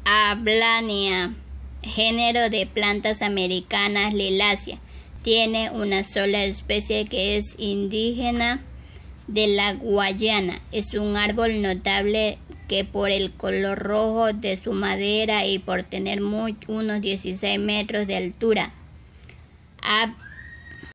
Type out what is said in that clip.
Ablania, género de plantas americanas liláceas. Tiene una sola especie que es indígena de la Guayana. Es un árbol notable que por el color rojo de su madera y por tener unos 16 metros de altura.